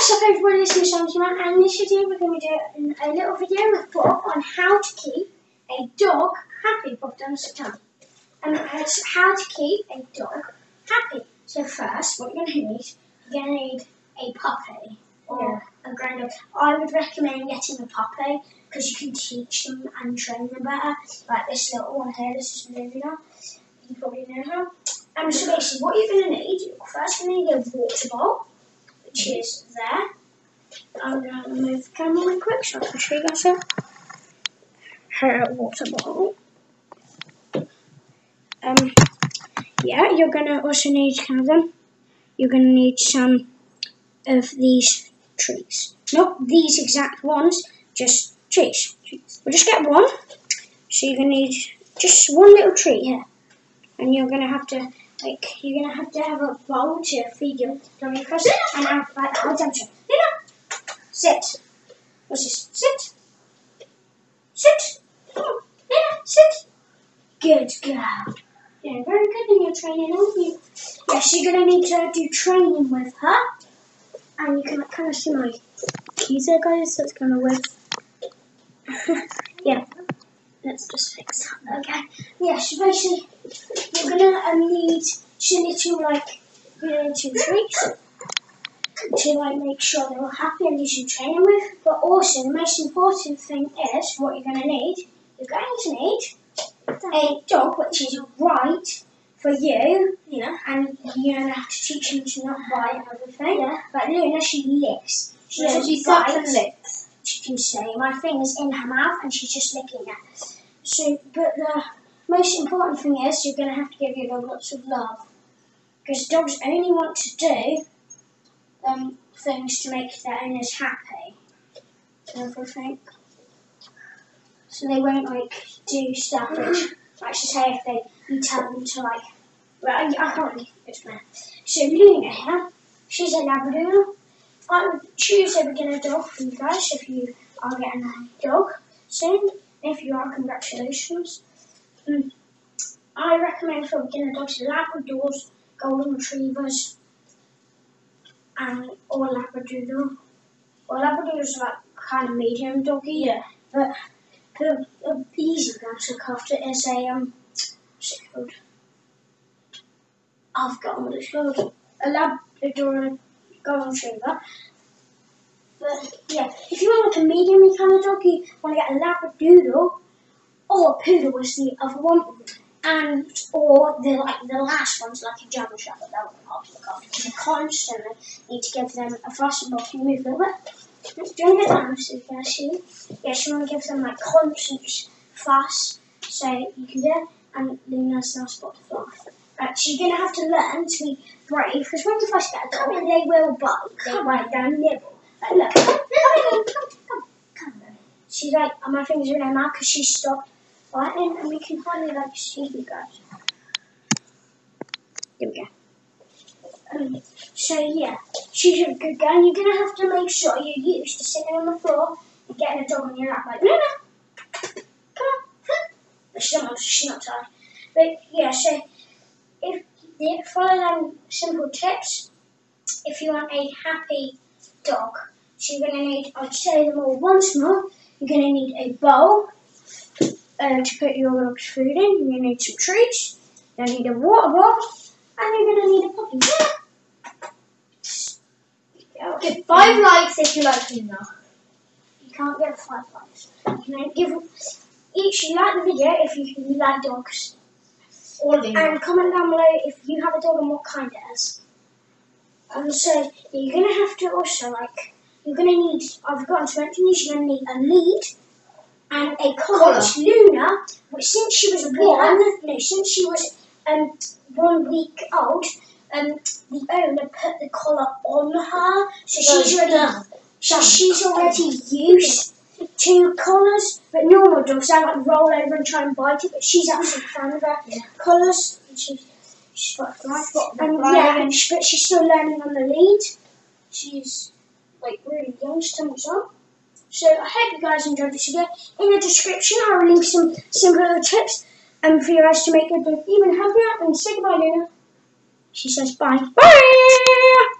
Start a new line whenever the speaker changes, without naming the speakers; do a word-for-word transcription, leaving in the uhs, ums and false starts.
What's up everybody, this is Santi Man, and this video we're going to be doing a little video with Bob on how to keep a dog happy. Bob, don't sit down. And it's how to keep a dog happy. So first, what you're going to need, you're going to need a puppy or yeah. a grand dog. I would recommend getting a puppy because you can teach them and train them better. Like this little one here, this is Luna. You probably know her. Um, so basically, what you're going to need, you're first going to need a water bowl, which is there. I'm going to move the camera real quick so I can show you guys her, her water bottle. Um, yeah, you're going to also need kind of them. You're going to need some of these trees. Not these exact ones, just trees. We'll just get one. So you're going to need just one little tree here. And you're going to have to, like, you're going to have to have a bowl to feed your doggy first. And now, like, hold on to it. Sit. What's this? Sit. Sit. Come on. Lena, sit. Good girl. Yeah, very good in your training, aren't you? Yes, you're going to need to do training with her. And you can like, kind of see my keys there, guys. So it's kind of weird. Yeah. Let's just fix that. Okay. Yeah, so basically, you're going to um, need two little, like, you know, two treats. To like make sure they're all happy and you should train them with. But also the most important thing is what you're going to need. You're going to need a dog which is right for you. Yeah. And you're going to have to teach them to not bite and everything. Yeah. But Luna, she licks. She
yeah,
doesn't
she
bite.
sucks and licks.
She can say my finger's in her mouth and she's just licking it. So, but the most important thing is you're going to have to give your dog lots of love. Because dogs only want to do Um, things to make their owners happy and everything. So they won't like do stuff which, like to say if they you tell them to like, well, I, I can't really explain. So Luna here, she's a Labrador. I would choose a beginner dog for you guys if you are getting a dog soon. If you are, congratulations. Um, I recommend for beginner dogs Labradors, Golden Retrievers, and or Labradoodle. Well, Labradoodles are like kind of medium doggy.
Yeah.
But the, the easy one to look after is a um. What's it called? I've got what it's called. A Labrador and a Golden Retriever. But yeah, if you want like a medium kind of dog, you want to get a Labradoodle or a Poodle is the other one. And or the like the last one's like a German Shepherd, that one I'll look after because you constantly need to give them a fuss and box and move a little bit. Do you want to get down so you can see? Yes, you want to give them like constant fuss so you can do it, and then there's no spot to fly. Right, so you're gonna have to learn to be brave because when you first get a dog, they will bite, they bite, they'll nibble. Like look, come, come, come, come, come. She's like, oh, my fingers are in her mouth because she stopped. Right, and we can hardly like see you guys. There we go. Um, so yeah, she's a good girl. And you're gonna have to make sure you're used to sitting on the floor and getting a dog on your lap like Luna. Come on, come. But she's not, she's not tired. But yeah, so if you follow them simple tips, if you want a happy dog, so you're gonna need. I'll say them all once more. You're gonna need a bowl. Uh, to put your dog's food in, you're going to need some treats, you're going to need a water bottle, and you're going to need a puppy. Yeah.
Give five likes if you like Luna.
You can't get five likes. You can give each you like the video if you, you like dogs.
Or Luna.
And comment down below if you have a dog and what kind it is. And so you're going to have to also like, you're going to need, I've forgotten to mention this, you're going to need a lead. And a collar, which Luna, which since she was one, no, since she was um one week old, um the owner put the collar on her, so she's already, so she's already used to collars. But normal dogs, they like roll over and try and bite it, but she's absolutely fine with her yeah. collars. And she's she's got right, and yeah, and she, but she's still learning on the lead. She's like really young, she's ten months old. So I hope you guys enjoyed this video. In the description I will link some simple tips um, for you guys to make your dog even happier. And say goodbye, Luna. She says bye. Bye!